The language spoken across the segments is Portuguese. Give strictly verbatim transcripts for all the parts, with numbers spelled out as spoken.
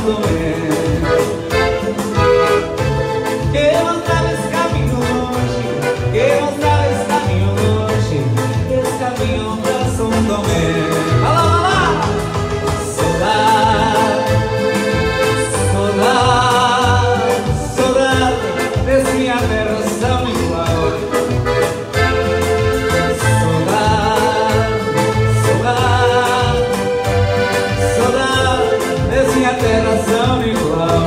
Tomé. Quem não sabe esse caminho longe, quem não sabe esse caminho longe, esse caminho pra São Tomé. Vai lá, vai lá! Saudade, saudade, saudade desse minha terra São Nicolau. Saudade, saudade, saudade desse minha terra São Nicolau.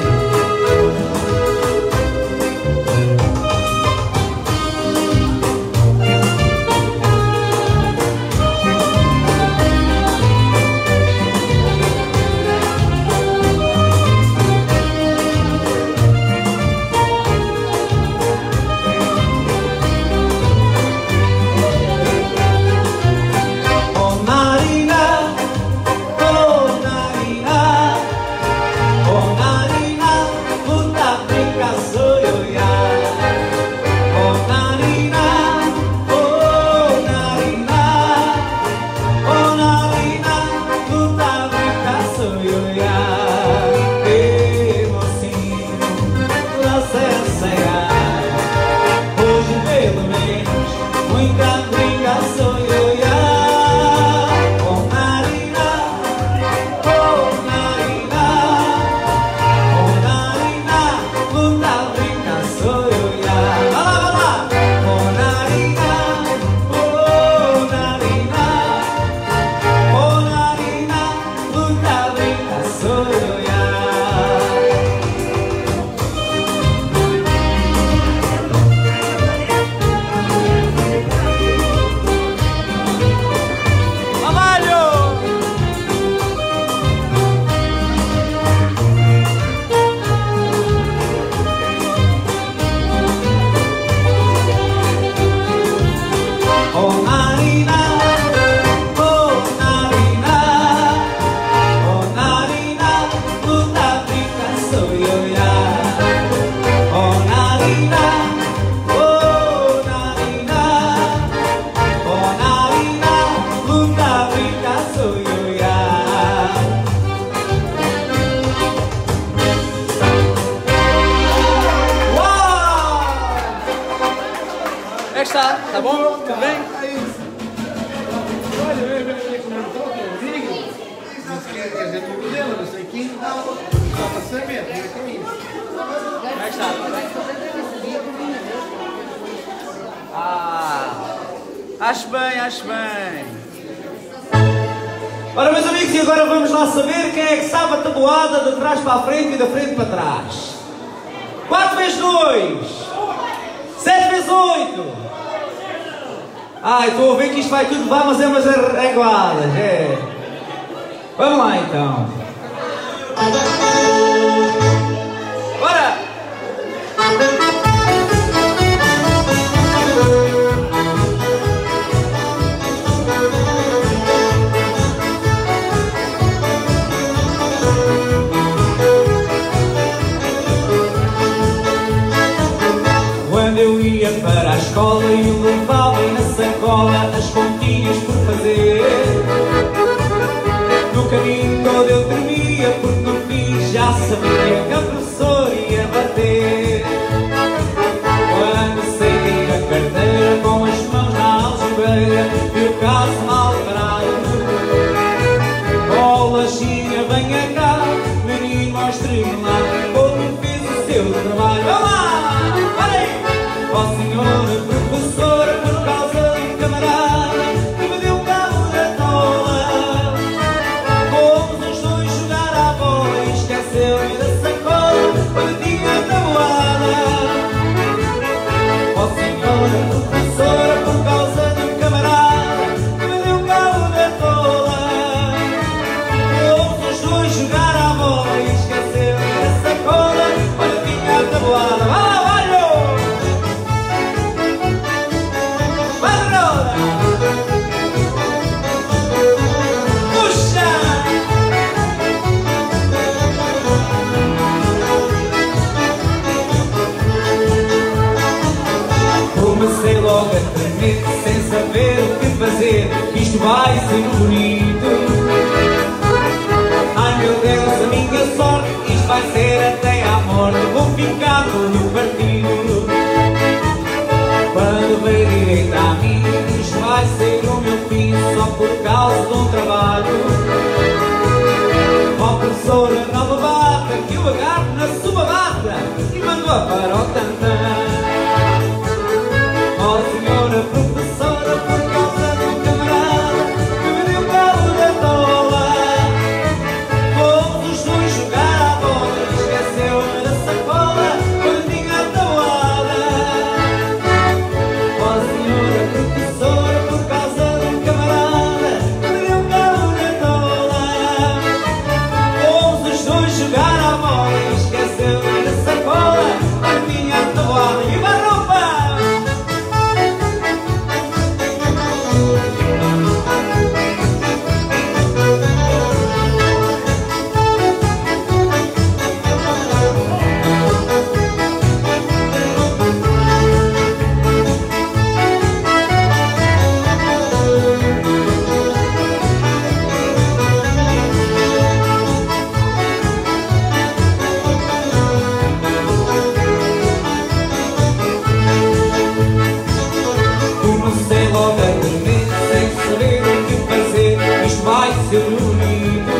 Está, tá bom? Tudo bem? Olha, vem, vem, vem como eu estou, eu digo. Não se quer dizer tudo dele, não sei quem, não. Só para saber, como é que é isso? Como é que está? Tudo bem? Ah, acho bem, acho bem. Ora, meus amigos, e agora vamos lá saber quem é que sabe a tabuada de trás para a frente e da frente para trás. quatro vezes dois. sete vezes oito. Ai, estou a ver que isto vai tudo levar, mas é umas arregladas, é. Vamos lá então. Bora! Quando eu ia para a escola e eu levava na sacola as continhas por fazer, no caminho todo eu tremia porque no fim já sabia que a professora ia bater. Quando saí da carteira com as mãos na algibeira e o caso mal parado, bolachinha venha cá, menino mostre-me lá como fez o seu trabalho. Vamos lá! Ó oh, senhora professora, por causa de um camarada que me deu um cabo da tola, fomos os dois jogar à bola e esqueceu-me da sacola quando tinha tabuada. Ó oh, senhora professora, por causa de um camarada que me deu um cabo da tola, fomos os dois jogar à bola e esqueceu-me da vai ser bonito.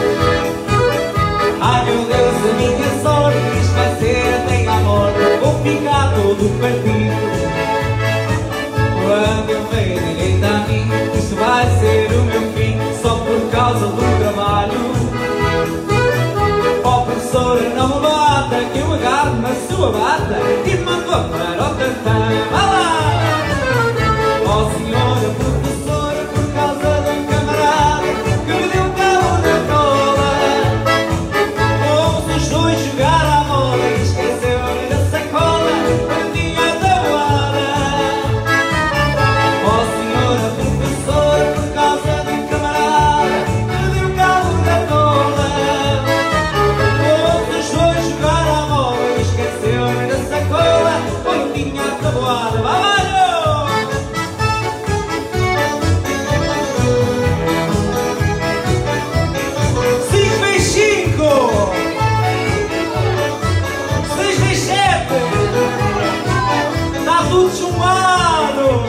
Ai meu Deus, a minha sorte, isto vai ser até à morte. Vou ficar todo partido. Quando eu vejo direito a mim, isto vai ser o meu fim, só por causa do trabalho. Ó oh, professor, não me bata, que eu agarro na sua bata e mando para o tantão. Vá lá! Ó oh, senhora professora, por causa de um camarada que me deu cabo na cola, fomos os dois jogar à bola e esqueceu da sacola a minha tabuada. Ó oh, senhora professora, por causa de um camarada que me deu cabo na cola, fomos os dois jogar à bola e esqueceu da sacola a minha tabuada. Vai! Tudo chumado!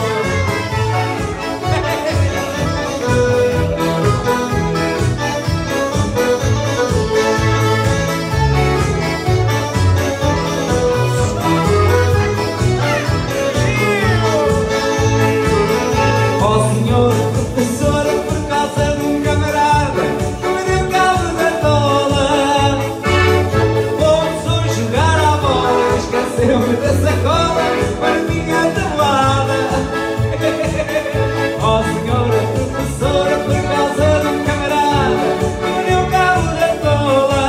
Ó senhora professora, por causa de um camarada que me deu cabo da tola, vamos hoje jogar à bola, esqueceu-me da sacola para minha tabuada. Ó senhora professora, por causa de um camarada que me deu cabo da tola,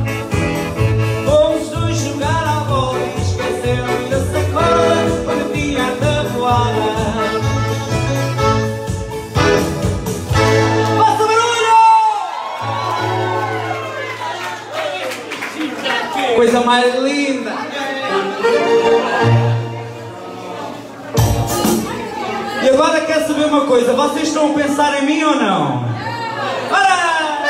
vamos dois jogar à bola e esqueceu-me da sacola para minha tabuada. Faça barulho! Coisa mais linda! E agora quer saber uma coisa, vocês estão a pensar em mim ou não? Ora!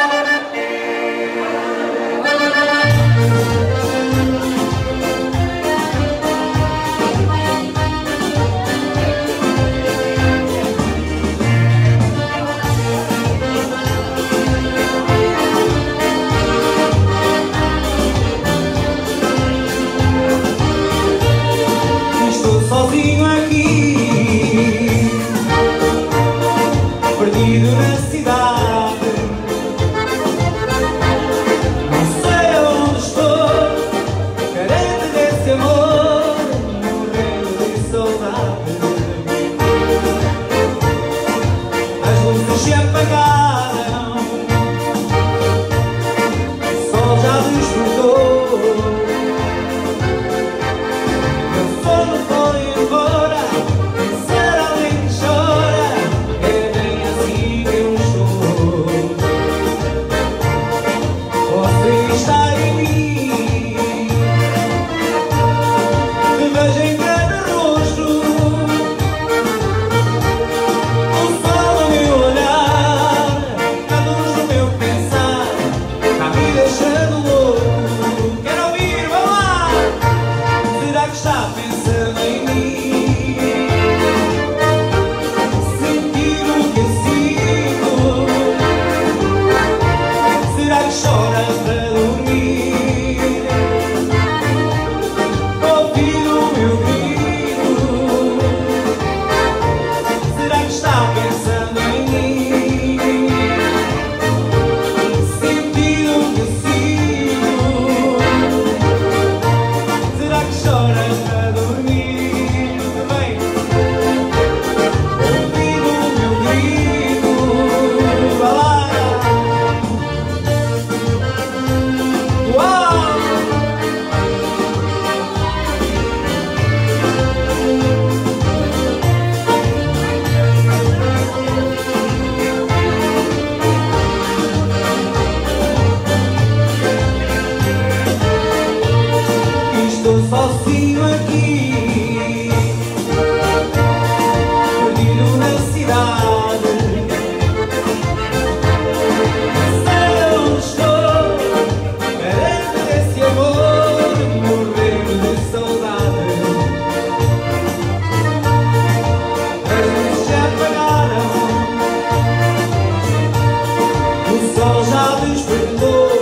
Estou sozinho aqui, perdido na cidade. despertou.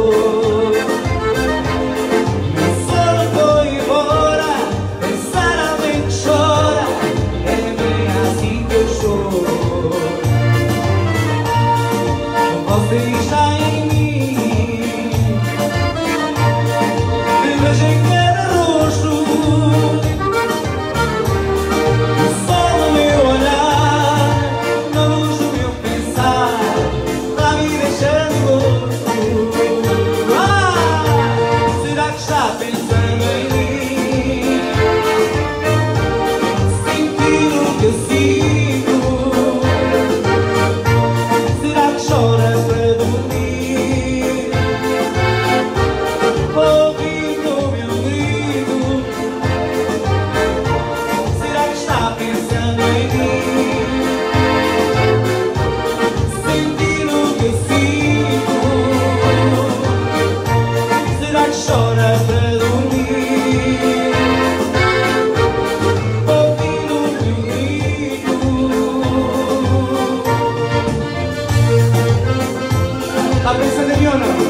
Meu sono foi embora, pensar alguém que chora, é bem assim que eu choro. Você está em mim, me vejo em cada rosto, o sol no meu olhar, na luz do meu pensar, está me deixando louco. Ah, será que está pensando em mim? Sentir o que eu sinto. Será que chora para dormir? Ouvindo o meu grito. Será que está pensando em mim? Sentindo o que eu sinto. Será que chora para dormir? Ouvindo o meu grito. Está pensando em mim ou não?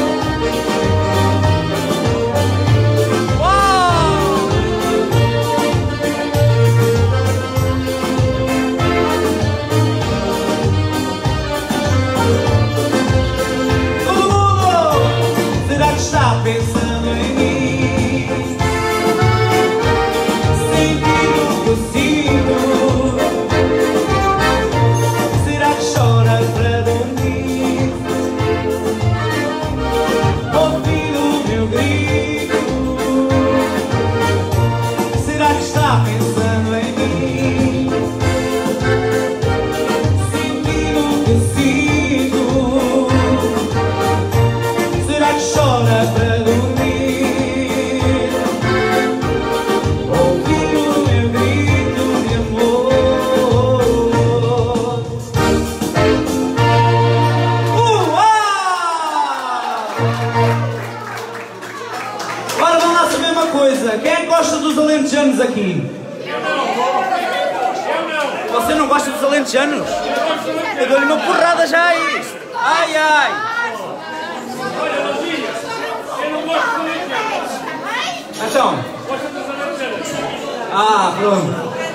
Todo mundo! Será que está pensando em mim? Sentindo o que eu sinto. Será que chora para dormir? Ouvindo o meu grito. Será que está pensando em mim? Sentindo o que eu sinto. Será que chora para dormir? Ouvindo o meu grito de amor. Uau! Agora vamos lá saber uma coisa. Quem é que gosta dos alentejanos aqui? Eu não. Você não gosta dos alentejanos? Eu dou-lhe uma porrada já aí. Ai, ai. Olha, Rosinha, eu não gosto de alentejanos. Então. Gosto dos alentejanos. Ah, pronto.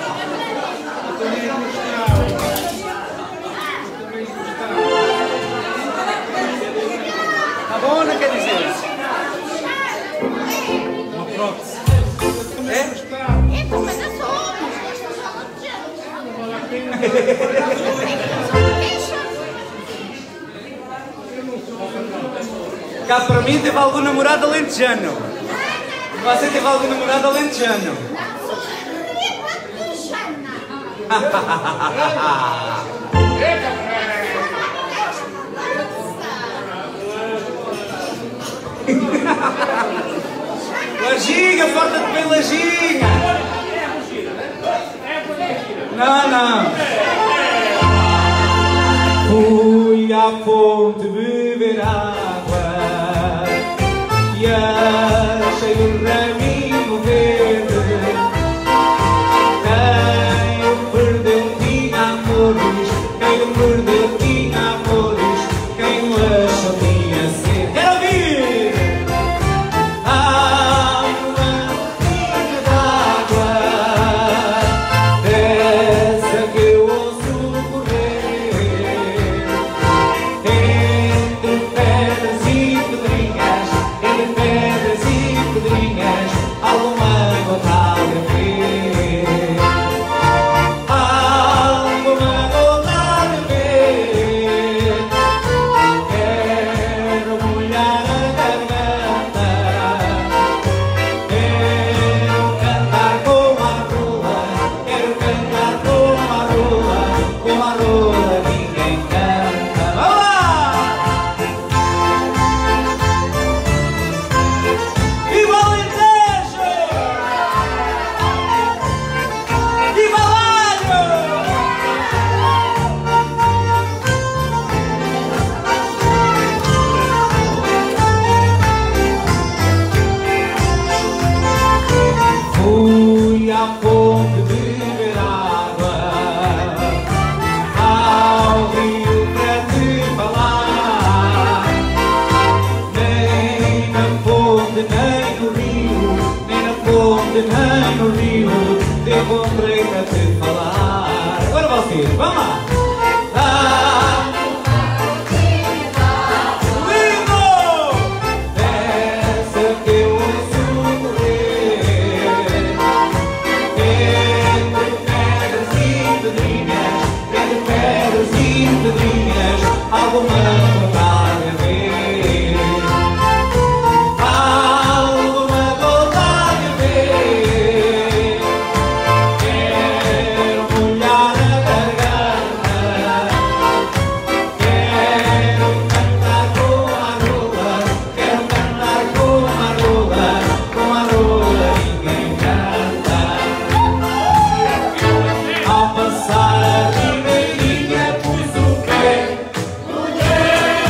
Tá bom ou não quer dizer? Uma prótese. É? Então, mas eu sou homem. Cá para mim teve algum namorado alentejano. Você teve algum namorado alentejano? Lajinha, farta-te bem lajinha. Não, não. Fui à fonte beber água e achei um raminho verde. Quem o perdeu tinha amores, quem o perdeu tinha amores, quem o achou tinha sede. Quero ouvir! Há uma pinga d'água, dessa que eu ouço correr, entre pedras e pedrinhas, entre pedras e pedrinhas. nem no rio te encontrei para te falar. Agora vocês, vamos lá! Ah, lindo! Essa que eu ouço correr entre pedras e pedrinhas, entre pedras e pedrinhas, alguma vontade a ver. Alguma vontade a ver. Quero molhar a garganta, quero cantar com a rola, quero cantar com a rola, com a rola ninguém canta. Ao passar a ribeirinha pus o pé, mulher.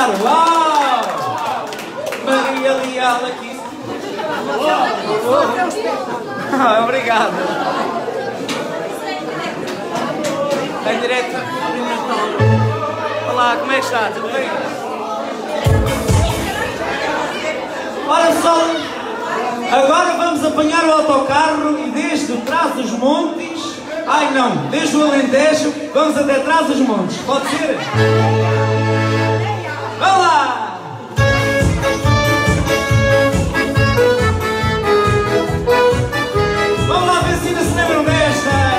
dançar. Uau! Maria Leal aqui. Ah, obrigado. Em direto. Olá, como é que está? Tudo bem? Ora pessoal, agora vamos apanhar o autocarro e desde trás dos montes, ai não, desde o Alentejo, vamos até trás dos montes, pode ser? Vamos lá! Vamos lá ver se ainda se lembram desta!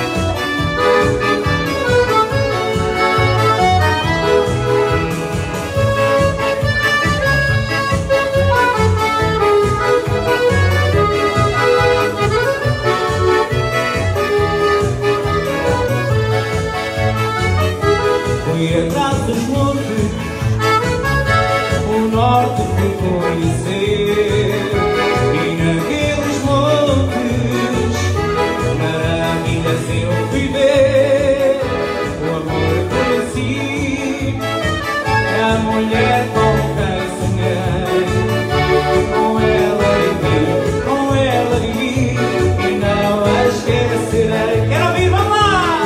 Fui atrás dos montes, o norte fui conhecer, e naqueles montes, maravilhas eu fui ver. O amor conheci, a mulher com quem sonhei, com ela vivi, com ela vivi, e não a esquecerei. Quero ouvir, vamos lá!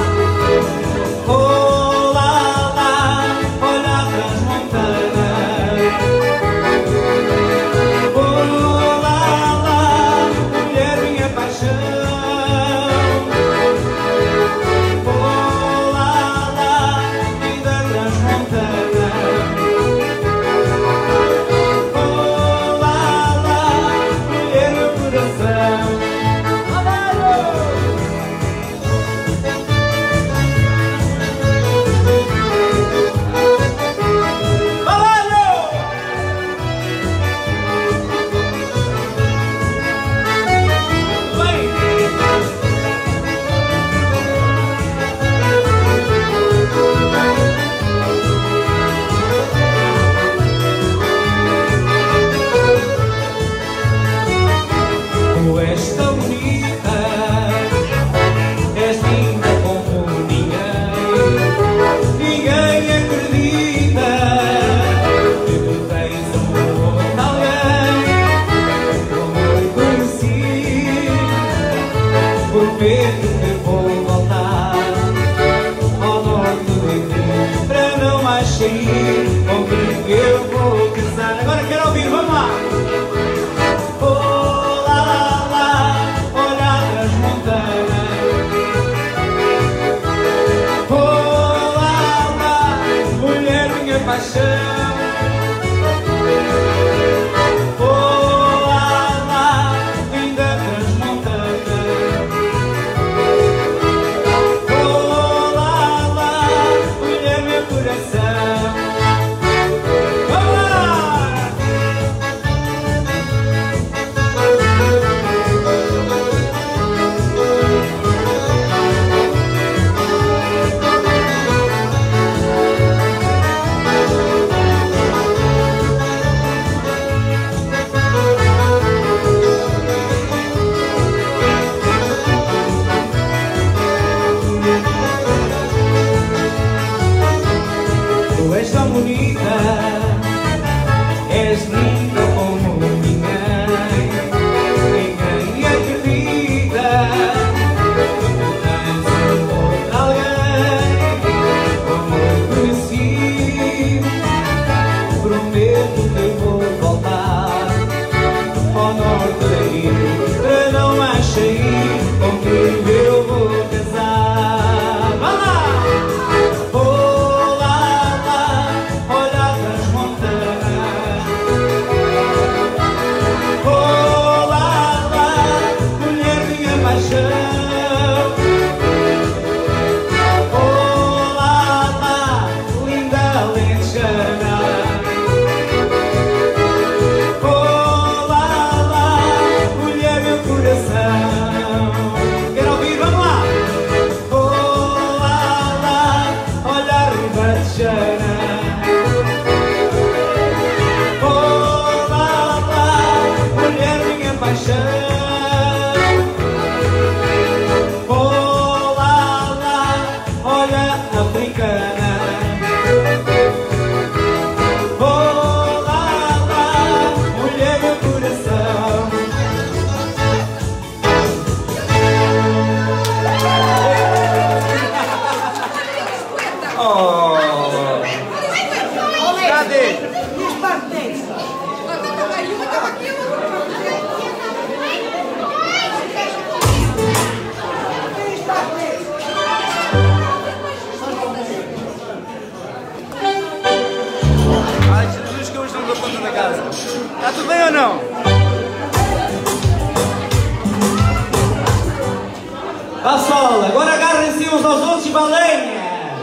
Comigo eu vou casar. Agora quero ouvir, vamos lá! Oh lá lá, olhar as montanhas. Oh lá lá, mulher minha paixão. Oh lá lá, linda das montanhas. Oh lá lá, mulher meu coração. Vá sol, agora agarrem-se uns aos outros e balenha!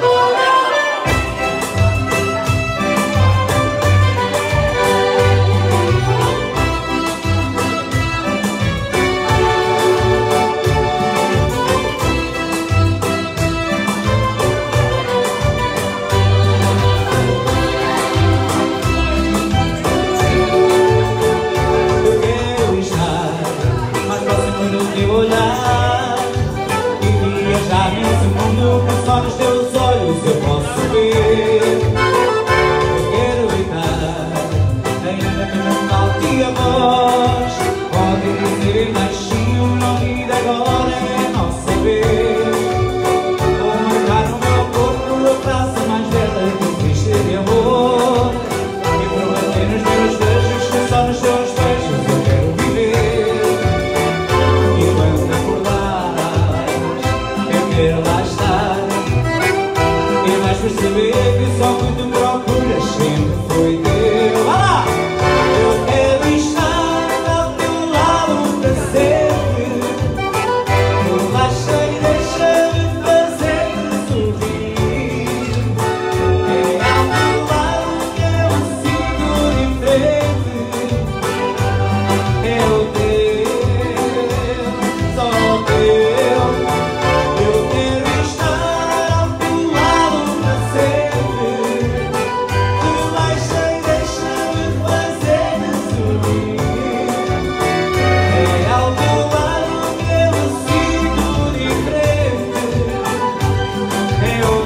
Eu quero estar mais próximo do teu olhar e viajar nesse mundo que só nos teus olhos eu posso ver. Eu quero gritar, ainda que não falte a voz, pode dizer baixinho, não vida agora é a nossa vez. Vou marcar no meu corpo a praça mais bela que existe de amor e prometer nos meus beijos que só nos teus beijos eu quero viver. E quando acordares eu quero lá estar e vais perceber que só o que tu procuras sempre foi teu. Vá lá! Eu quero estar ao teu lado para sempre. Relaxa e deixa-me fazer-te sorrir. É ao teu lado que eu sinto diferente. É o teu, só o teu. Eu quero estar ao teu lado para sempre. Relaxa e deixa-me fazer-te sorrir. É ao teu lado que eu sinto diferente. É o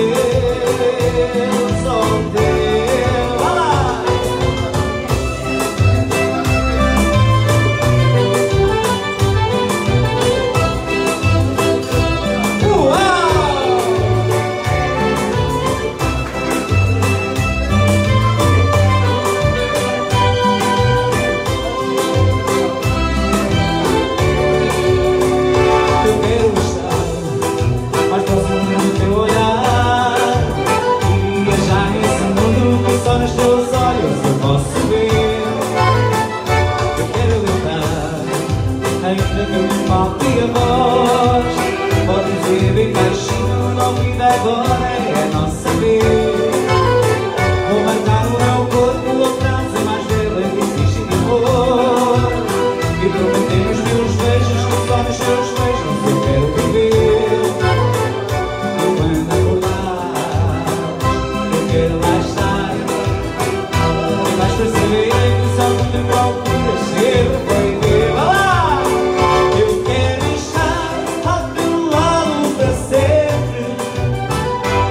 teu, só o teu. Vá lá! Uau! Eu quero estar mais próximo do teu olhar e viajar nesse mundo que só nos teus olhos eu posso ver. Eu quero gritar, ainda que me falte a voz, pode dizer bem baixinho, não vida agora é a nossa vez. Vou marcar no meu corpo a frase mais bela que existe de amor e prometer os meus beijos que só nos teus beijos eu quero viver. E quando acordares eu quero lá estar e vais perceber que só o que tu procuras sempre foi ter. Vá lá! Eu quero estar ao teu lado para sempre.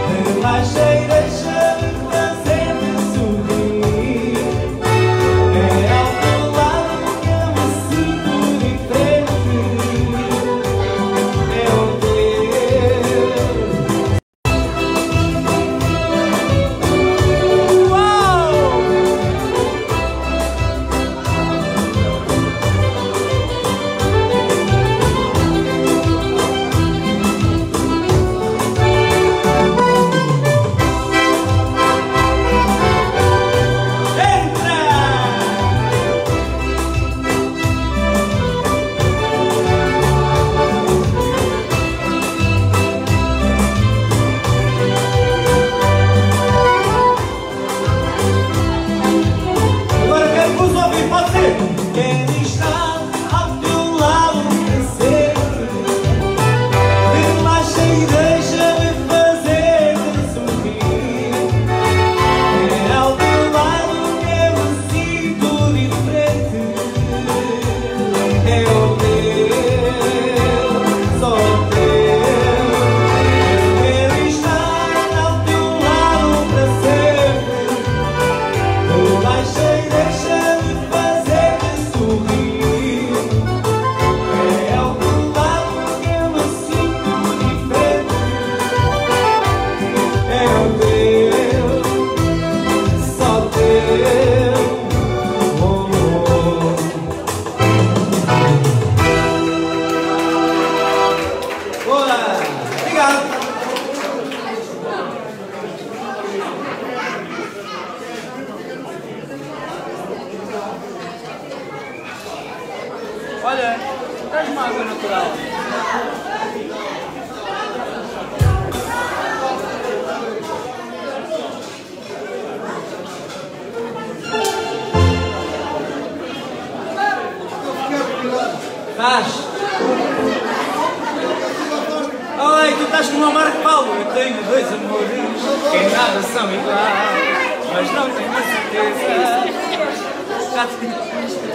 Estás como o Marco Paulo, eu tenho dois amores que em nada são iguais, mas não tenho a certeza. Já te...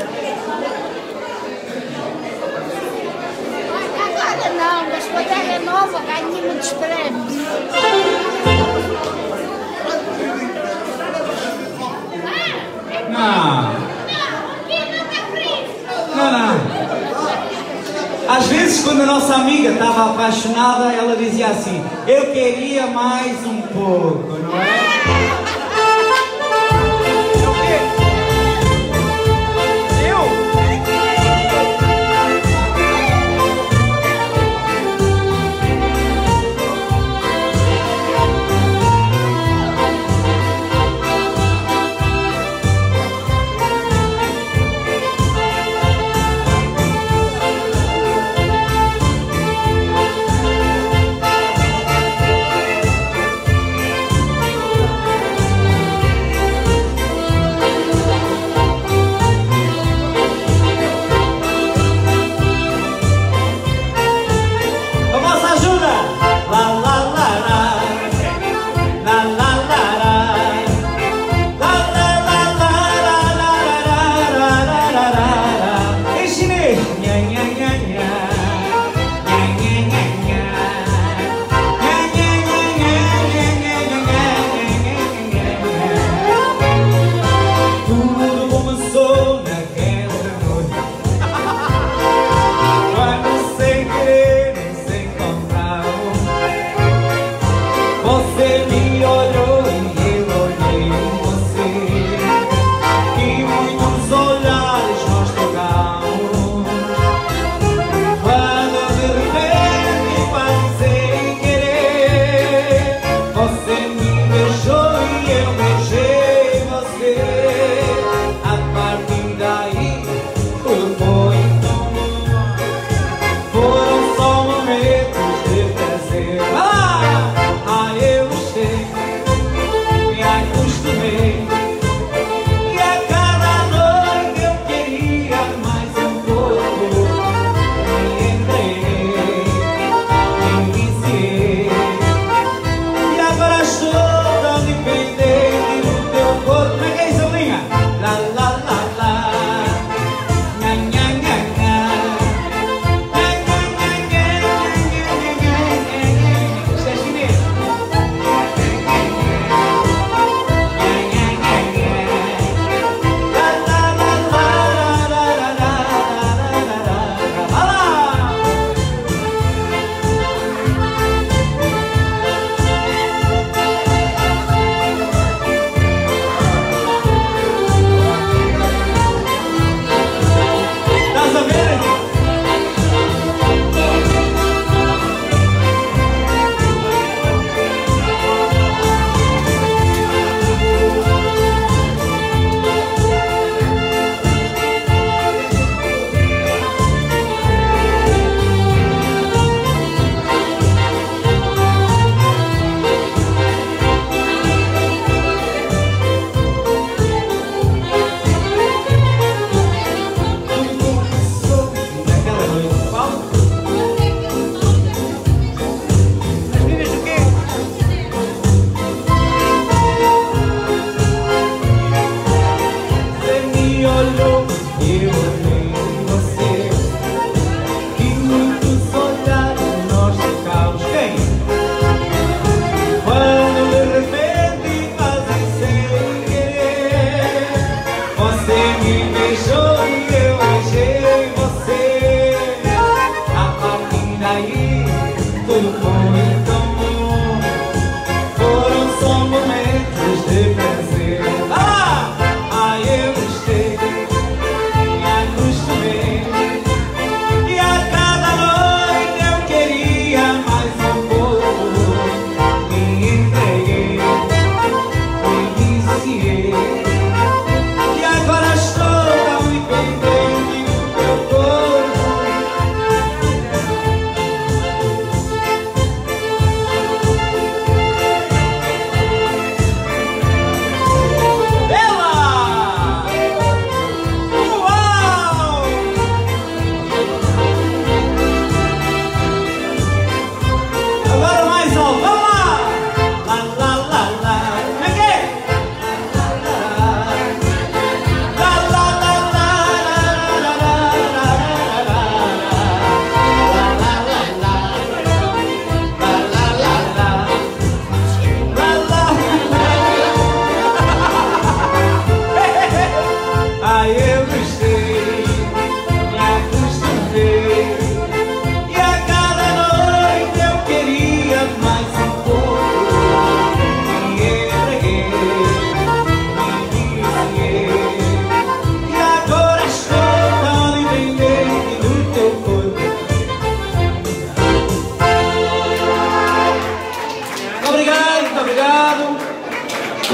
Agora não, mas quando era nova ganhei muitos prémios. Não. Não, não. Às vezes, quando a nossa amiga estava apaixonada, ela dizia assim: eu queria mais um pouco, não é?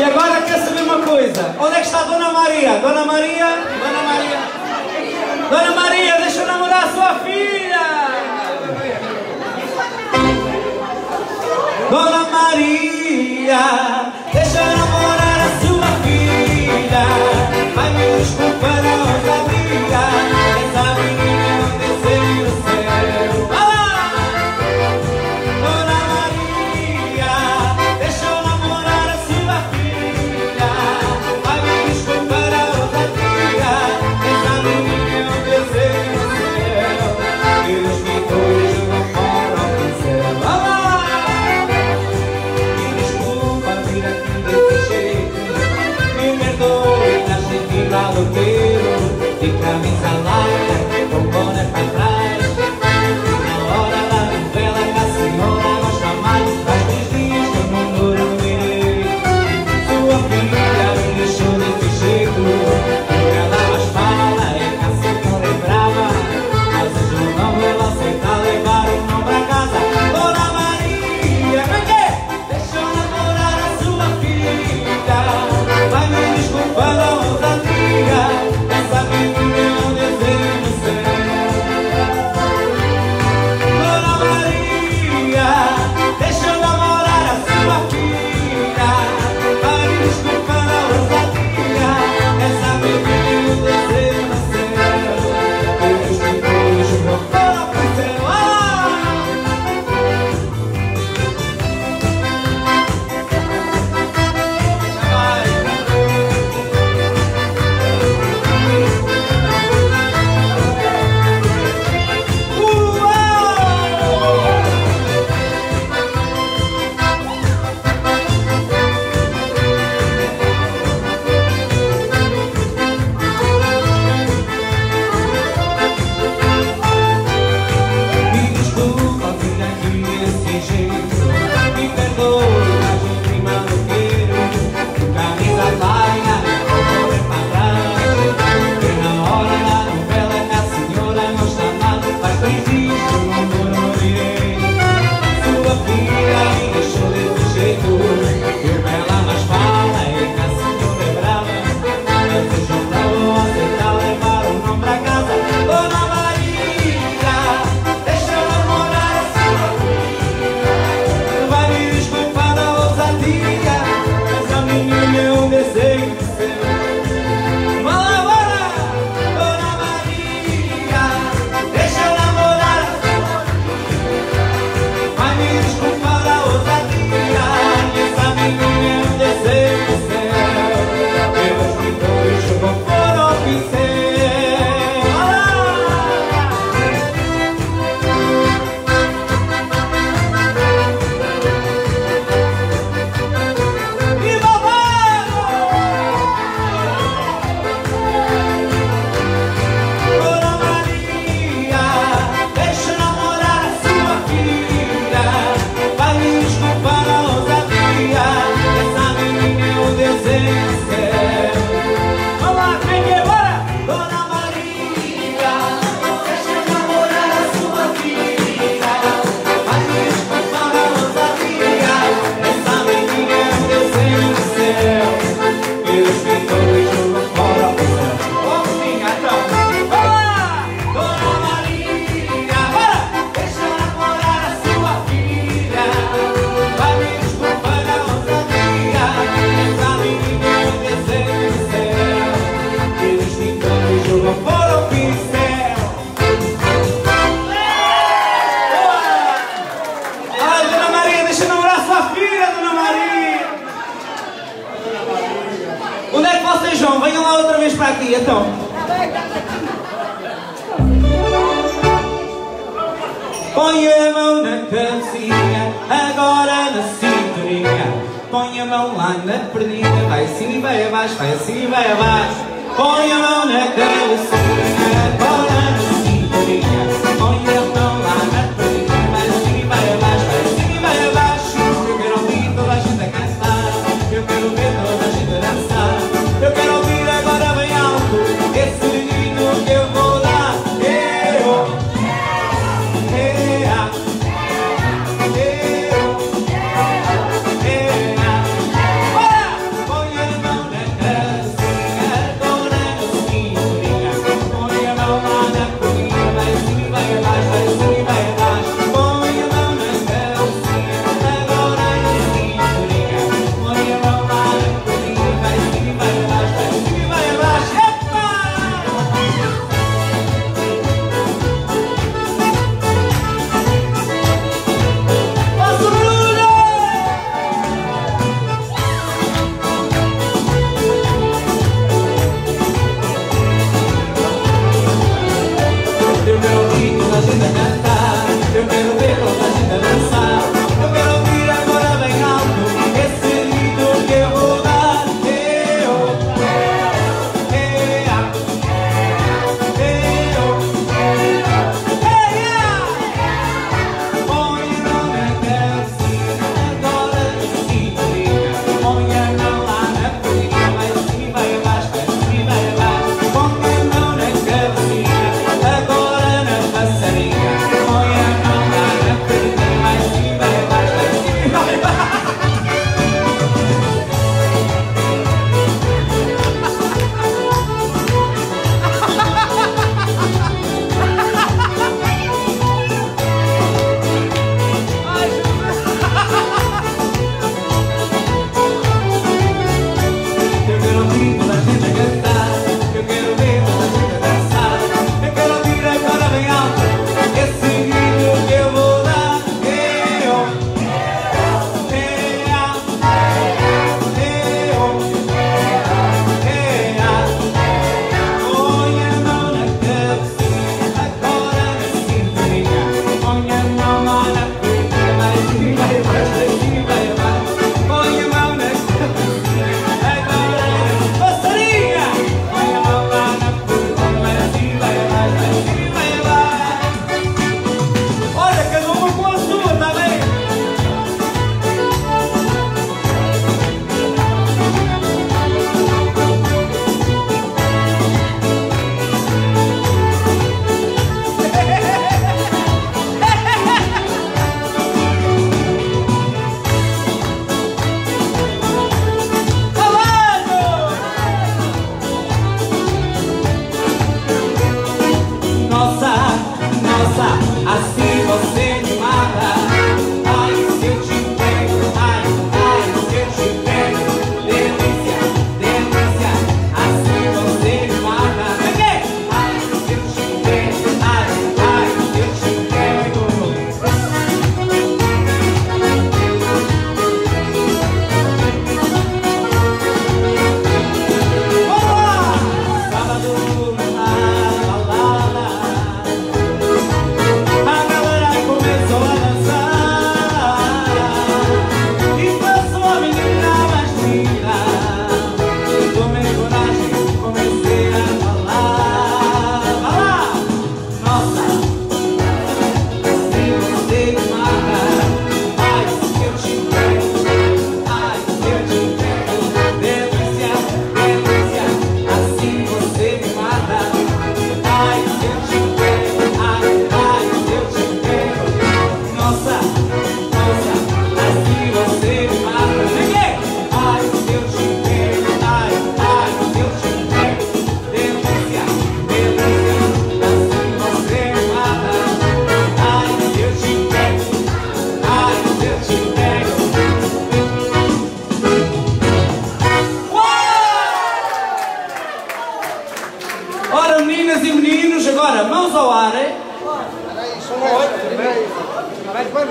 E agora quer saber uma coisa? Onde é que está a Dona Maria? Dona Maria? Dona Maria? Dona Maria, deixa eu namorar a sua filha! Dona Maria, deixa eu namorar a sua filha. Vai me desculpar a ousadia, essa menina não desceu do céu. Olá! Dona Maria, deixa eu namorar a sua filha. Vai me desculpar a ousadia, essa menina não desceu do céu. E os pintores jogam fora o pincel. Olá! Me desculpa vir aqui desse jeito, me perdoe, tá cheio de maloqueiro, de camisa larga, com boné pra trás. Na hora da novela que a senhora gosta mais, faz três dias que eu não dormirei. Sua filha me deixou desse jeito, ela mais fala é que a senhora é brava, mas hoje eu não vou aceitar levar o não pra casa. Dona Maria, como é que é? Deixa eu namorar a sua filha. Vai me desculpar a ousadia, essa menina é um desenho do céu. Dona Maria, deixa eu namorar a sua filha. Vai me desculpar a ousadia, essa menina é um desenho do céu. Os pintores jogam fora pro céu. Ah! Me desculpa vir aqui desse jeito, me perdoe, mas eu fui maloqueiro, camisa larga, com boné pra trás. E na hora da novela que a senhora não está mal, faz três dias que eu não dormirei. Sua filha me deixou desse jeito, e ela mais fala é que a senhora é brava, mas hoje eu não vou aceitar levar o não pra casa. Dona Maria, deixa eu namorar a sua filha. Vai me desculpar a ousadia, essa menina é um desenho do céu. Bora, bora! Dona Maria, deixa eu namorar a sua filha. Vai me desculpar a ousadia, essa menina é um desenho do céu. Meus pintores jogam fora o pincel. E babado! Dona Maria, deixa eu namorar a sua filha. Vai me desculpar a ousadia, essa menina é um desenho do céu. Vamos lá, vem aqui, bora! Dona Maria, deixa eu namorar a sua filha. Vai me desculpar a ousadia, essa menina é um desenho do céu. E os pintores jogam fora pro céu. Vamos sim, então. Vamos lá! Dona Maria, bora! Deixa eu namorar a sua filha. Vai me desculpar a ousadia, essa menina é um desenho do céu. E os pintores jogam fora o pincel. Ai, Dona Maria, deixa eu namorar a sua filha, Dona Maria. Onde é que vocês vão? Venham lá outra vez para aqui, então. Põe a mão na calcinha, agora na cinturinha. Põe a mão lá na perninha, vai assim, vai abaixo, vai assim, vai abaixo. Põe a mão na calcinha, agora na cinturinha. Põe a mão lá na perninha, vai assim, vai abaixo, vai assim, vai abaixo. Eu quero ouvir toda a gente a cantar, eu quero ver toda a gente a dançar. Eu quero ouvir agora bem alto esse grito que eu vou dar. Eu Bora!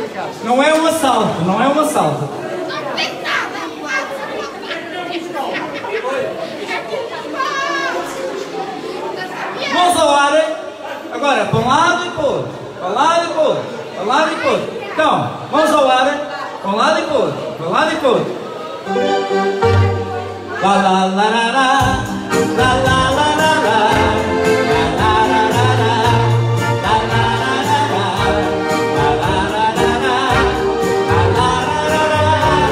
Não é um assalto, não é um assalto. Não tem nada. Mãos ao ar. Agora, para um lado e para o outro. Para um lado e para o outro. Para um lado e para o outro. Então, mãos ao ar. Para um lado e para o outro. Para um lado e para o outro. La la la la la. La la la la la. La la la la la. La la la la la. La la la la la. La la la la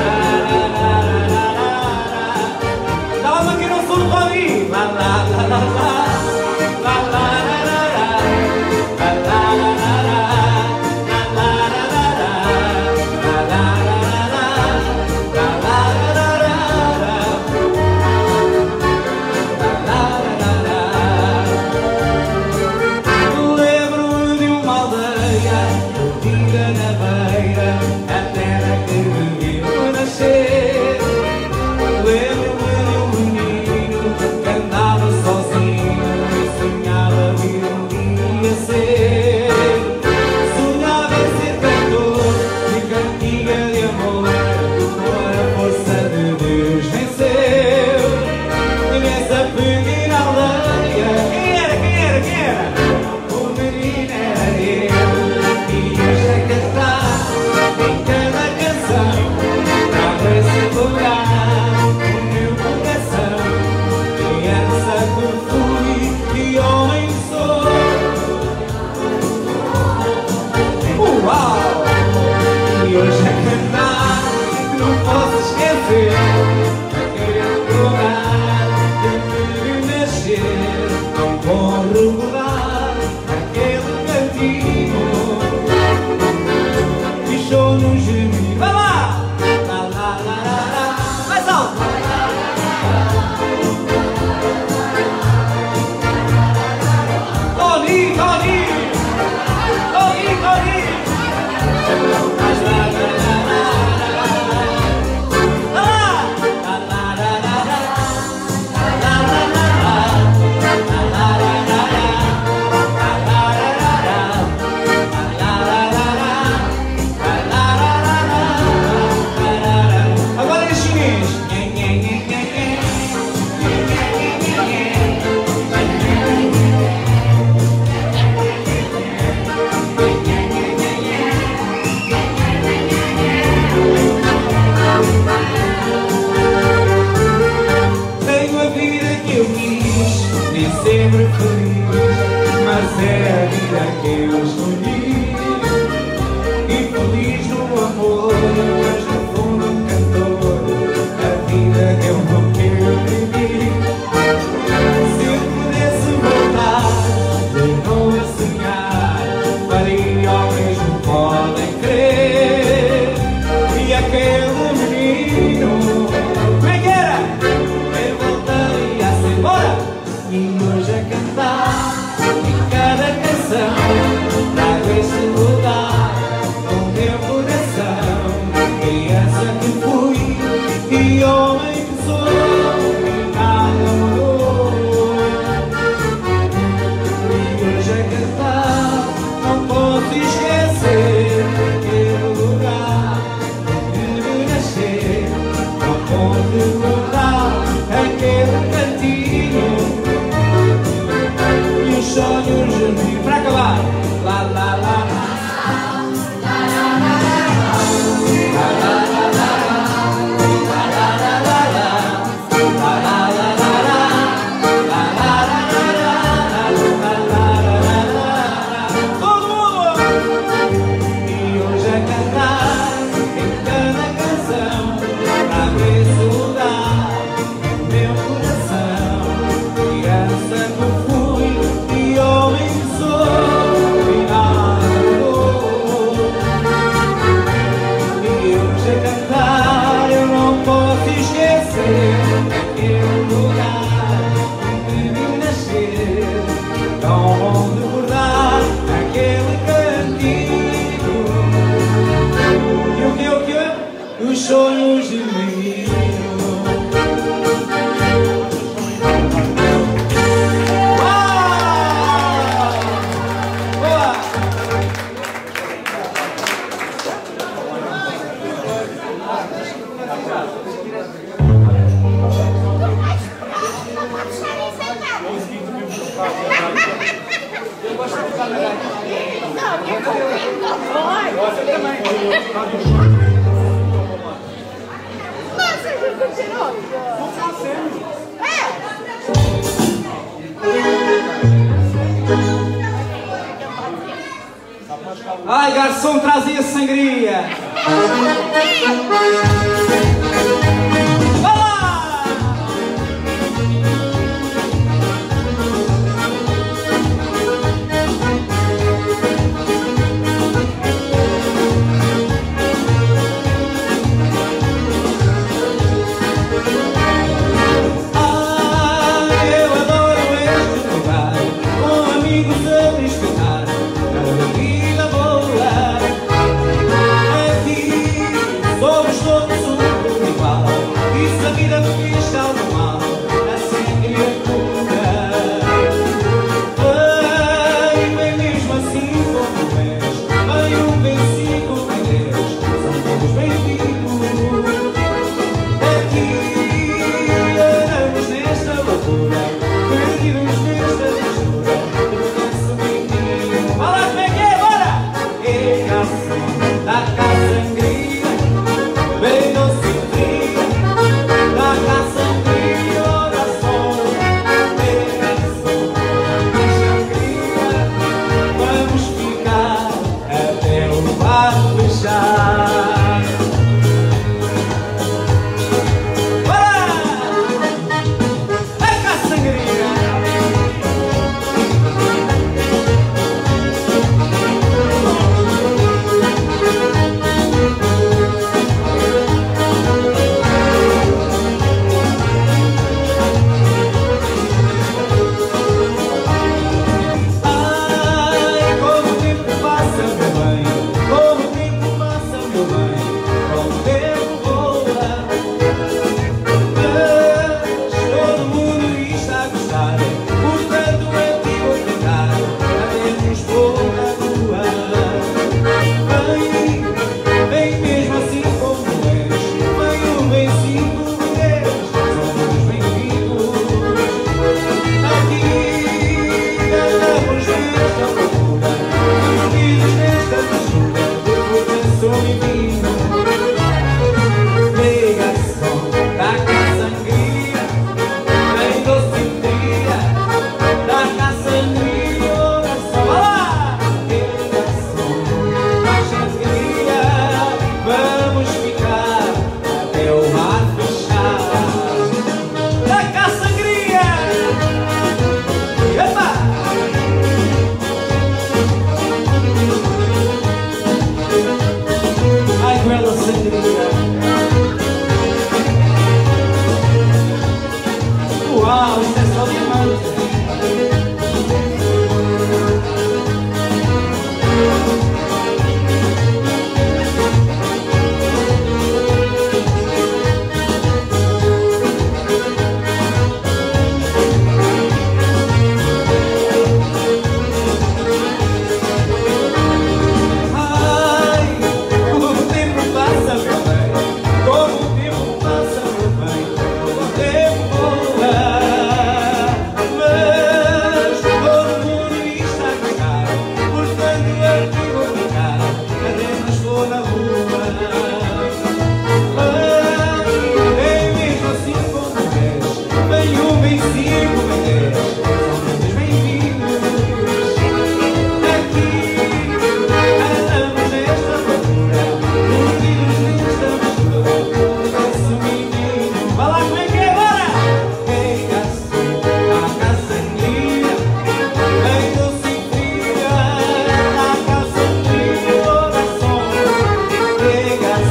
la. Dá-me aqui no fundo para mim. La la la la la. La la la la la. La la la la la. La la la la la. La la la la la. La la la la la. Lembro-me de uma aldeia perdida na beira, a terra que me viu nascer. Lembro-me de um menino que andava sozinho e sonhava vir um dia ser. Sonhava em ser cantor de cantiga de amor, com a força de Deus venceu. E nessa pequena aldeia, quem era, quem era, quem era? O menino era eu. E hoje é cantar em cada canção, abre esse lugar no meu coração. Criança que fui e homem sou. Uau! E hoje é cantar que não posso esquecer aquele lugar que me viu nascer. Não vou recordar aquele cantinho que show no gemir. Vai lá! La, la, la, la, la. Mais alto! Tony, Tony! Tony, Tony! Mais lá, la, la, la, la, la. La, la, la, la, la, la. La, la, la, la. La, la, la, la, la. La, la, la, la, la. La, la, la, la, la. La, la, la, la, la. Ai, garçom, trazia sangria. Vai lá! Ai, eu adoro este lugar, com amigos a desfrutar. Vida boa, aqui somos todos um igual. E se a vida fez algo mal, assim é pura. Vem, vem mesmo assim como és, vem um vencido em Deus, são todos bem-vindos. Aqui andamos nesta loucura, perdidos nesta textura, do bem-vindo. Fala como é que é, bora! E garçom, dá cá sangria, bem doce e fria, dá cá sangria, oração. E garçom, dá sangria, vamos ficar até o bar fechar. Bora! Dá cá sangria. Ai, como o tempo passa, meu bem, como o tempo passa, meu bem, como o tempo voa. Mas todo mundo está a gostar, portanto eu te vou tentar, até nos pôr na rua. Vem, vem mesmo assim como és, vem um vencido e és, somos bem-vindos. Aqui andamos nesta loucura, perdidos nesta textura, de coração divino. Vem, garçom, dá cá sangria, vem doce e fria, dá cá sangria, oração. Vai lá! Vem, garçom, dá sangria, vamos ficar até o mar fechar. Dá cá sangria! Epa! Ai, bela sangria! Uau, isso é só diamante! Ai, como o tempo passa, meu bem, como o tempo passa, meu bem, como o tempo voa. Mas todo mundo está a gostar, portanto aqui vou ficar, até nos vou na rua. Vem mesmo assim como és, vem um vencido em Deus, são todos bem-vindos. Aqui andamos nesta loucura, perdidos nesta mistura, do nosso menino. Vai lá, como é que é, bora! Vem, garçom, dá cá sangria, vem doce e fria, dá cá sangria, oração. Vem, garçom,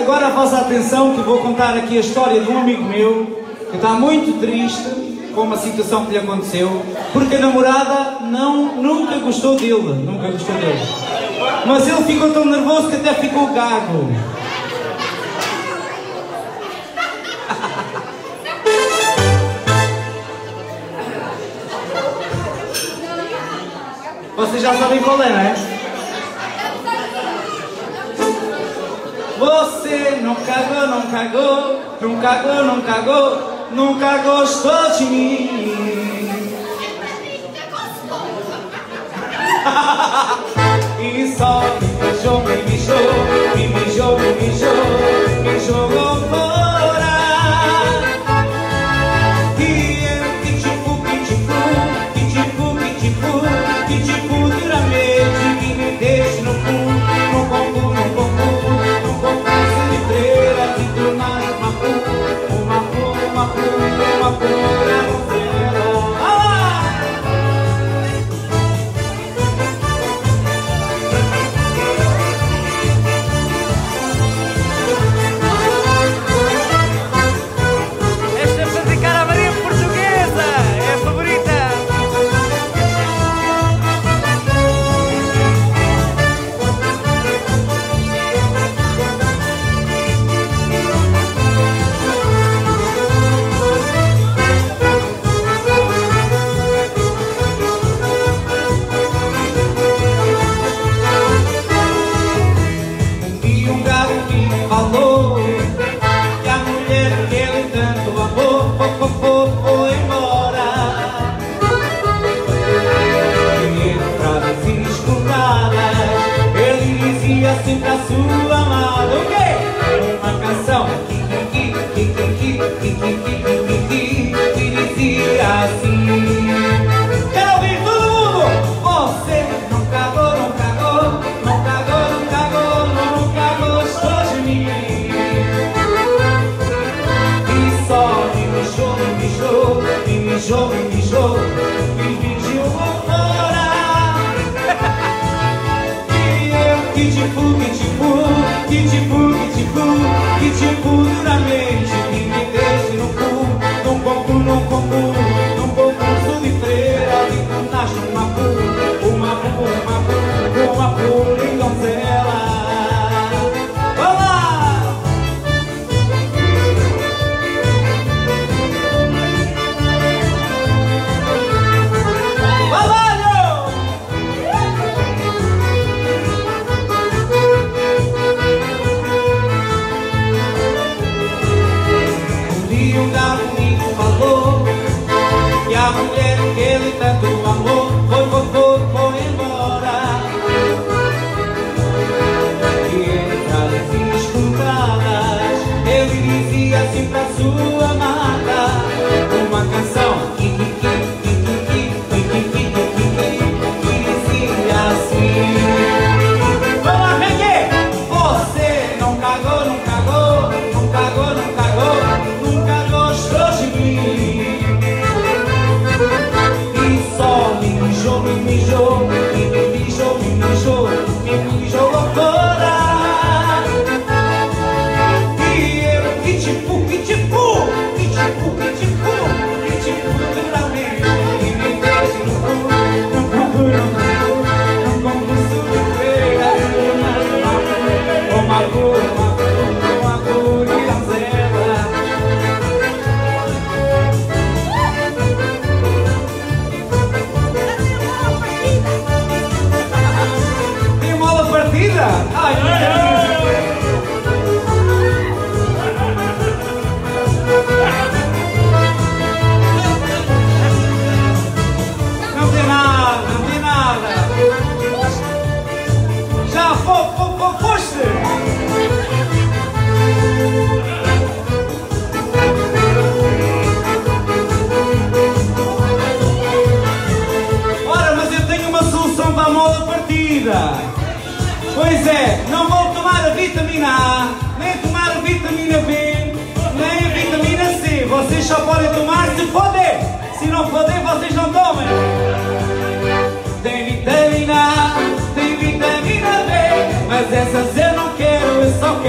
agora a vossa atenção que vou contar aqui a história de um amigo meu que está muito triste com uma situação que lhe aconteceu porque a namorada não, nunca gostou dele, nunca gostou dele. Mas ele ficou tão nervoso que até ficou gago. Vocês já sabem qual é, não é? Você não cagou, não cagou, não cagou, não cagou, nunca gostou de mim. E só me beijou, me beijou, me beijou, me beijou, me jogou fora. E eu que tipo, que tipo, que tipo, que tipo, que tipo duramente que me deixe no fundo, no combo, no combo, no concurso de freira, que tornar uma pu, uma pu, uma pu, uma pura novela. Esta é para dedicar à Maria Portuguesa, é a favorita. E um gato me falou que a mulher que ele tanto amou foi, foi, foi, foi embora. E entre frases escutadas ele dizia sempre a sua amada. O quê? Uma canção que, que, que, que, que, que, que, que, que, que dizia assim. Quero ouvir todo mundo! Você não cagou, não cagou, não cagou, não cagou, nunca gostou de mim. E só me mijou, me mijou, me mijou, me mijou, me pediu fora. E eu que tipo, que tipo, que tipo, que tipo, que tipo duramente que me deixe no cu, num concurso, num concurso, num concurso de freira, que tu nasce uma pu, uma pu, uma pu, uma pu, em donzela. Vamos lá! Trabalho! Um dia um gato me falou que a mulher que ele tanto amou foi, foi, foi, foi embora. E entre as escutadas ele dizia assim pra sua amada uma canção que, que, que, que, que, que, que, que, que, que, que dizia assim. Vamos lá, vem aqui! Você não cagou, não cagou, não cagou, não cagou, nunca gostou de mim. E só me mijou, me mijou, me mijou, me mijou, me mijou fora. E eu que tipo, que tipo, que tipo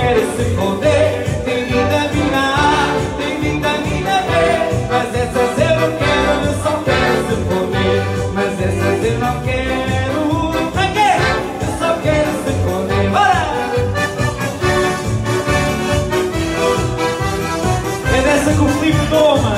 quero se foder. Tem vitamina A, tem vitamina B, mas essas eu não quero, eu só quero se foder. Mas essas eu não quero, pra quê? Eu só quero se foder. Bora! É dessa que o Filipe toma.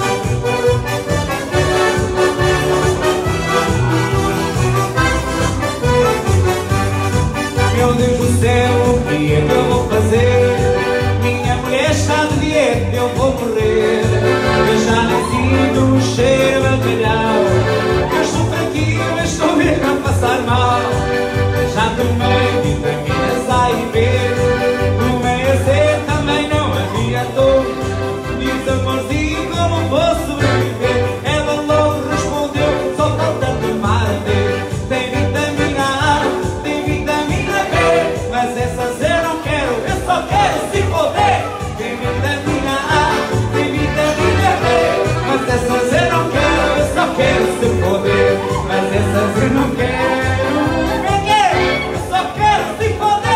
Meu Deus do céu, o que é que eu vou fazer? Minha mulher está de dieta, eu vou morrer. Eu já nem sinto o cheiro a bacalhau. Eu estou fraquinho, mas estou mesmo a passar mal. Já tomei vitaminas A e B, tomei a C, também não adiantou. Diz amorzinho, como vou sobreviver? Ela logo respondeu, só falta tomar a D. Tem vitamina A, tem vitamina B, mas essas eu não quero, eu só quero se foder. Tem vitamina A, tem vitamina B, mas essas eu não quero, eu só quero se foder. Mas essas eu não quero, ninguém, eu só quero se foder.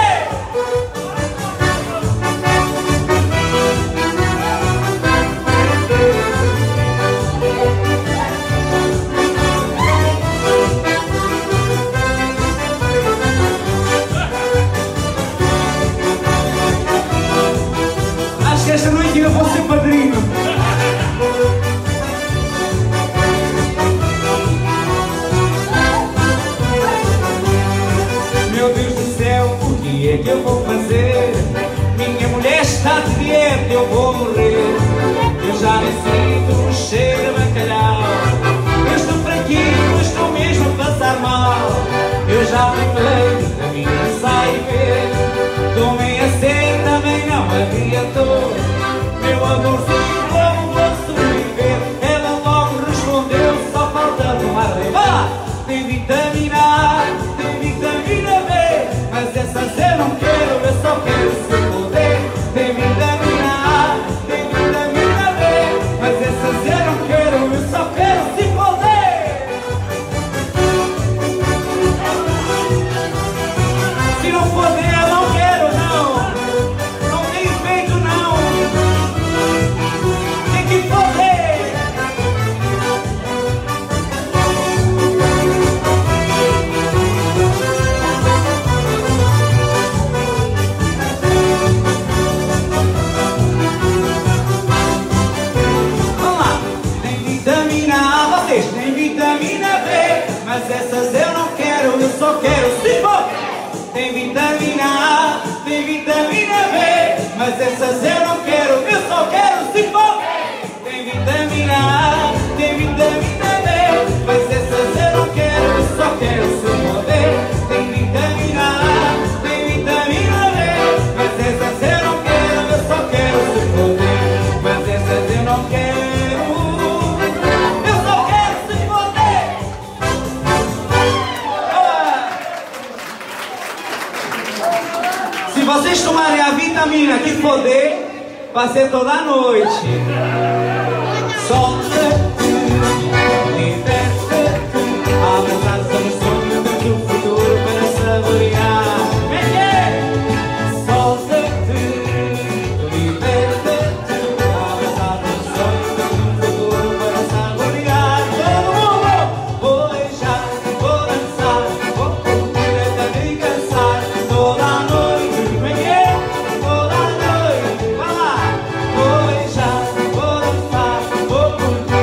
Acho que esta noite eu vou ser padrinho. Meu Deus do céu, o que é que eu vou fazer? Minha mulher está de dieta, eu vou morrer. Eu já nem sinto o cheiro a bacalhau. Eu estou fraquinho, mas estou mesmo a passar mal. Eu já tomei vitamina A e B, tomei a C, também não adiantou. Meu amorzinho, como vou sobreviver? Ela logo respondeu, só falta tomar a vá. Tem vitamina A, tem vitamina B, mas essas eu não quero, eu só quero se foder. Tem vitamina A, tem vitamina B, mas essas eu não quero, eu só quero se foder. Se não foder, eu não quero, não. Não tem feito, não. Tem que foder. Vamos lá. Tem vitamina A, vocês têm vitamina B, mas essas eu não quero, eu só quero se foder. Tem vitamina A, tem vitamina B, mas essas eu não quero, eu só quero se foder. Tem vitamina A, tem vitamina B, mas essas eu não quero, eu só quero se foder. Tem vitamina A, tem vitamina B, mas essas eu não quero, eu só quero se foder. Mas essas eu não quero, eu só quero se foder. Se vocês tomarem a vitamina que foder, vai ser toda a noite. Solta-te, liberta-te, abraça no sonho do futuro para saborear. Como é que é? Solta-te, liberta-te, abraça no sonho do futuro para saborear. Todo mundo! Vou beijar, vou dançar, vou curtir até me cansar. Toda a noite, como é que é? Toda a noite, vai lá! Vou beijar, vou dançar, vou curtir.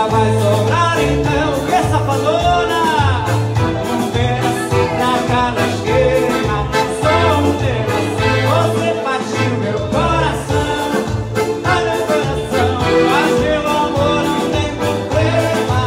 vai sobrar então, que safadona. Um pedacinho pra cada esquerda, só um pedacinho. Você partiu meu coração, ai meu coração. Mas meu amor não tem problema,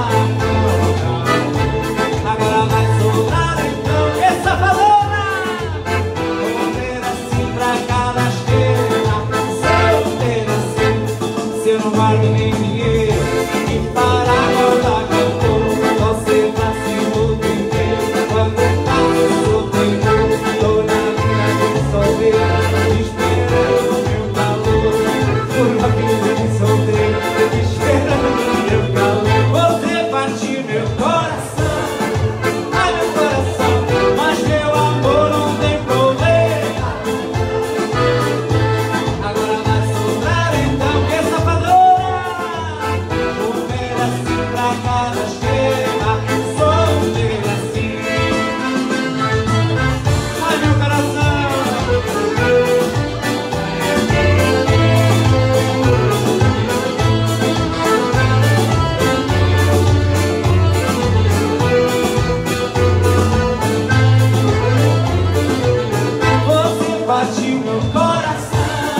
agora vai sobrar então, que safadona. Um pedacinho pra cada esquerda, só um pedacinho. Se eu não guardo nem dinheiro e para guardar cantor, você tá se inteiro. Quando passo solteiro, tô na vida de solteiro, esperando meu calor. Por uma vida de solteiro, esperando meu calor. Você partiu meu coração, ai meu coração. Mas meu amor não tem problema, agora vai sobrar então, que safadona. Um pedacinho pra cada esquerda, só um pedacinho. Ai meu coração. Você partiu meu coração,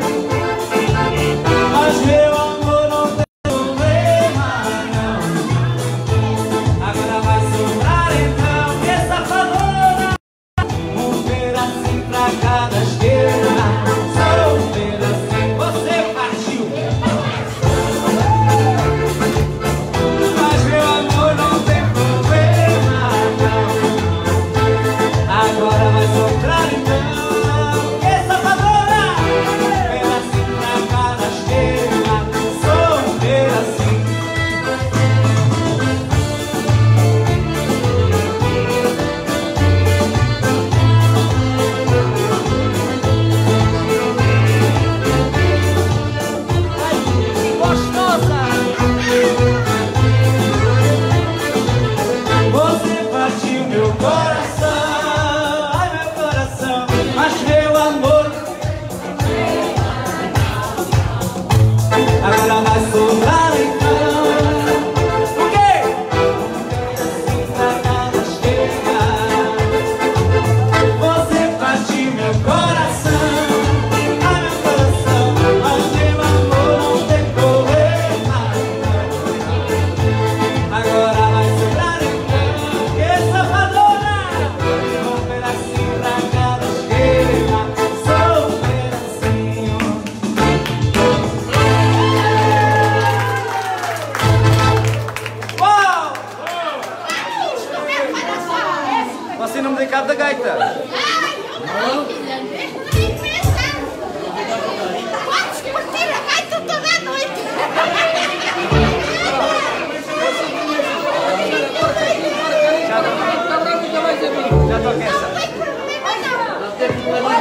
mas meu amor não tem problema, não. Agora vai sobrar então, que safadona. Um pedacinho pra cada esquerda, só um pedacinho. Você partiu, mas meu amor não tem problema, não. Agora vai sobrar então, que safadona. Um pedacinho pra cada esquerda, só um pedacinho. Ai, que gostosa! Você partiu meu coração, ai meu coração, mas meu amor agora vai sobrar então. O quê? Um pedacinho pra cada esquerda. Você partiu meu coração, ai meu coração, mas meu amor não tem problema. Agora vai sobrar então, que safadona. Um pedacinho pra cada esquerda, só um pedacinho. Uau! Você não me deu cabo da gaita. Podes curtir a gaita toda a noite. Já toquei essa. Não tem problema não.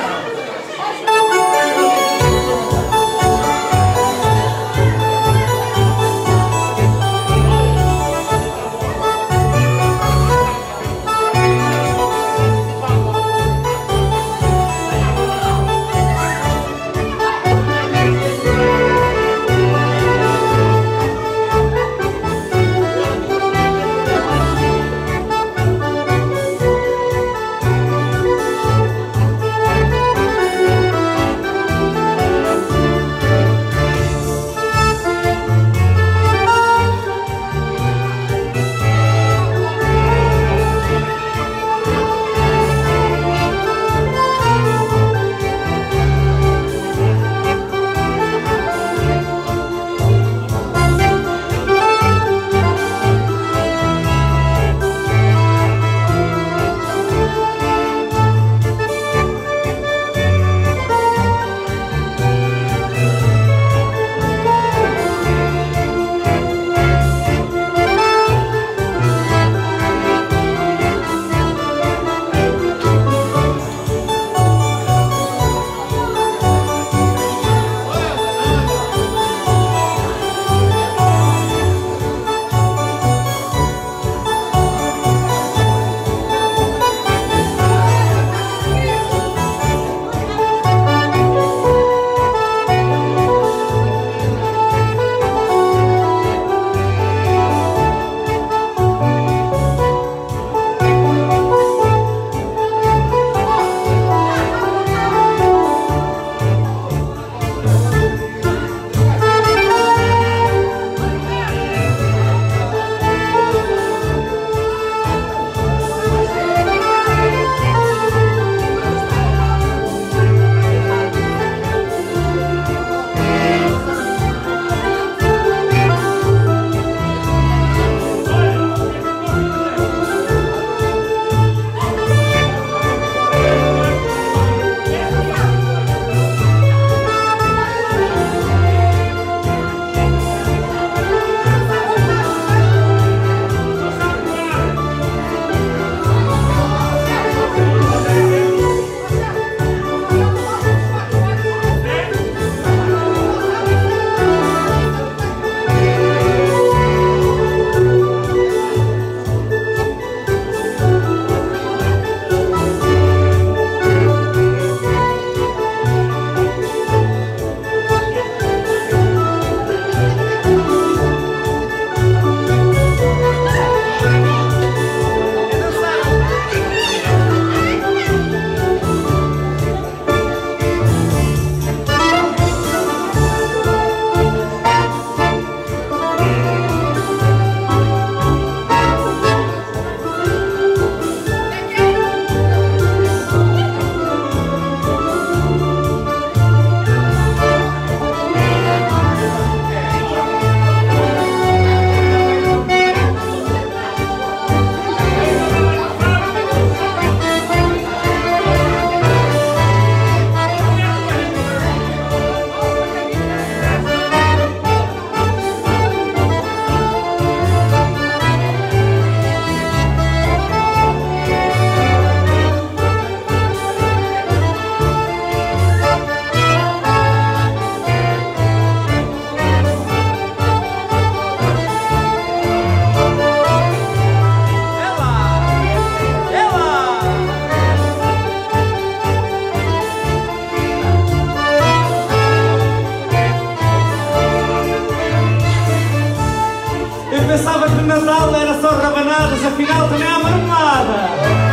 de Natal era só rabanadas, afinal também há marmelada.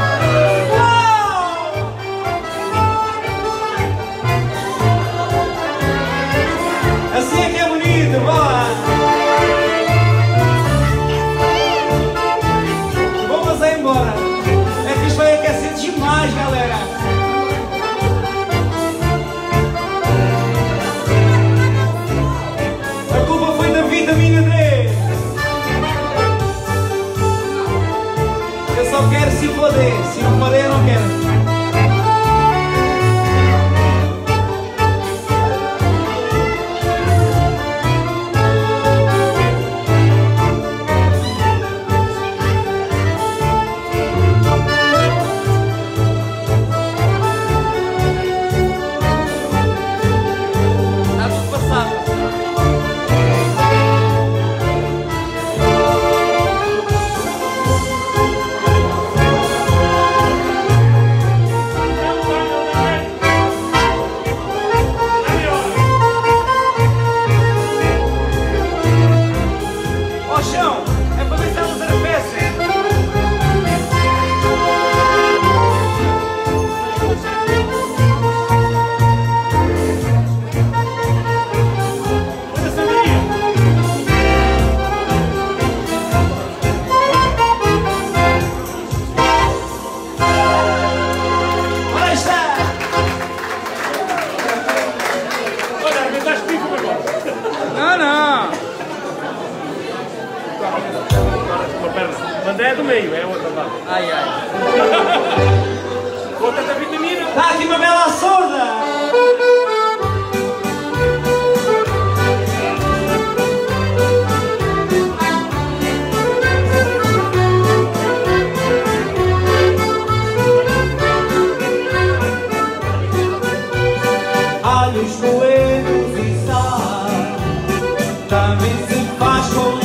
Uau! Assim é que é bonito, boa! Vamos aí embora. É que isto vai aquecer demais, galera. A culpa foi da vitamina D. Eu só quero se poder. Se não poder, eu não quero. É do meio, é outra parte. Ai, ai. Outra da vitamina. Está aqui uma bela sorda. Alhos coelhos e sal também se faz com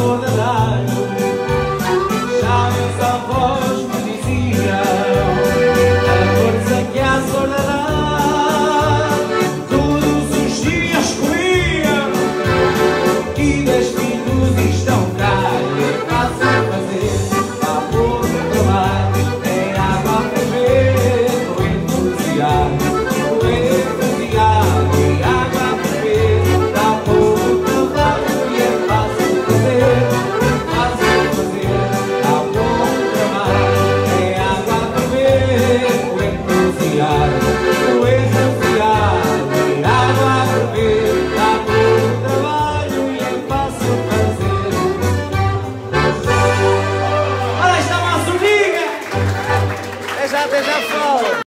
saudade. Já meus avós me diziam a força que a soledade todos os dias comiam. E das filhos estão cá, é fácil fazer, há pouco trabalho, é água a ferver, o entusiasmo, o entusiasmo, e água a ferver, há pouco trabalho e é fácil fazer, fácil fazer, há pouco trabalho, é água a ferver, o entusiasmo, o entusiasmo, e água a ferver, há pouco trabalho e é fácil fazer. Olha, está uma sorriga! Até já, até já, pessoal!